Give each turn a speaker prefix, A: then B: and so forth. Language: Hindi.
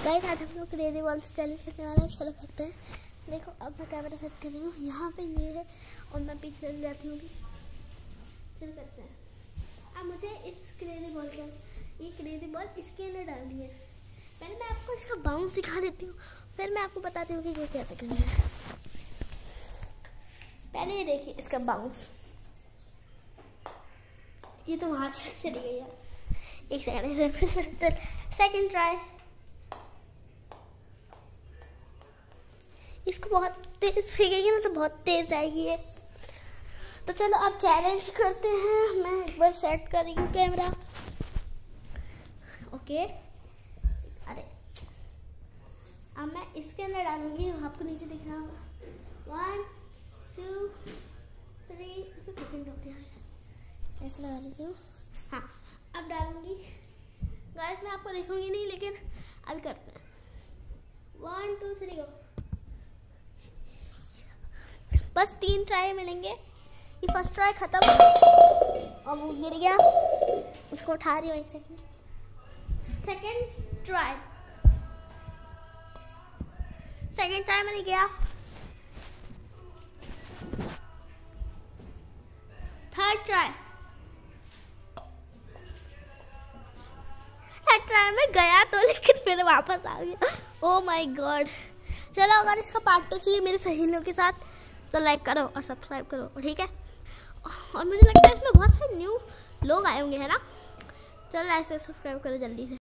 A: गाइस आज हम लोग क्रेजी बॉल से चैलेंज करने वाले हैं। चलो करते हैं। देखो अब मैं कैमरा सेट कर रही हूँ, यहाँ पे ये है और मैं पीछे चल जाती हूँ। चलो करते हैं। अब मुझे इस क्रेजी बॉल का ये क्रेजी बॉल इसके अंदर डालनी है। पहले मैं आपको इसका बाउंस सिखा देती हूँ, फिर मैं आपको बताती हूँ कि ये कैसे करना है। पहले ये देखिए इसका बाउंस, ये तो वहाँ चली गई है। एक सेकंड, सेकंड ट्राई। इसको बहुत तेज फेंकेगी ना तो बहुत तेज आएगी ये। तो चलो अब चैलेंज करते हैं। मैं एक बार सेट कर रही हूँ कैमरा। ओके, अरे अब मैं इसके अंदर डालूंगी, आपको नीचे दिख रहा होगा। 1 2 3 सेकंड हो गया, ऐसे लगा देती हूँ। हाँ अब डालूंगी। गाइस मैं आपको देखूंगी नहीं, लेकिन अब करते हैं। 1 2 3 गो। बस 3 ट्राई मिलेंगे। ये फर्स्ट ट्राई खत्म और वो गिर गया, उसको उठा रही हूँ। एक second, second try. Second try मैंने किया। थर्ड ट्राई, थर्ड ट्राई में गया तो, लेकिन फिर वापस आ गया। Oh my God. चलो अगर इसका पार्ट 2 चाहिए मेरे सहेलियों के साथ तो लाइक करो और सब्सक्राइब करो, ठीक है। और मुझे लगता है इसमें बहुत सारे न्यू लोग आए होंगे, है ना। चलो लाइक से सब्सक्राइब करो जल्दी से।